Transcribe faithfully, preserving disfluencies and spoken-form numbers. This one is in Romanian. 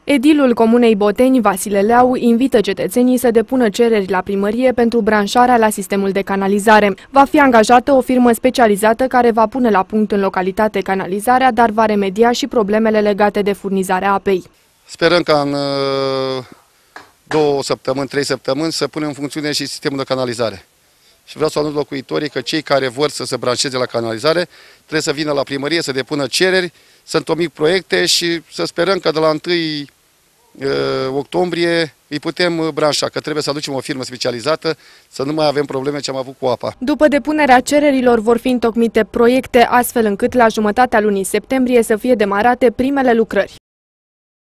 Edilul Comunei Boteni, Vasile Leau, invită cetățenii să depună cereri la primărie pentru branșarea la sistemul de canalizare. Va fi angajată o firmă specializată care va pune la punct în localitate canalizarea, dar va remedia și problemele legate de furnizarea apei. Sperăm ca în două săptămâni, trei săptămâni să punem în funcțiune și sistemul de canalizare. Și vreau să anunț locuitorii că cei care vor să se branșeze la canalizare trebuie să vină la primărie, să depună cereri, să întomim proiecte și să sperăm că de la întâi octombrie îi putem branșa, că trebuie să aducem o firmă specializată, să nu mai avem probleme ce am avut cu apa. După depunerea cererilor vor fi întocmite proiecte astfel încât la jumătatea lunii septembrie să fie demarate primele lucrări.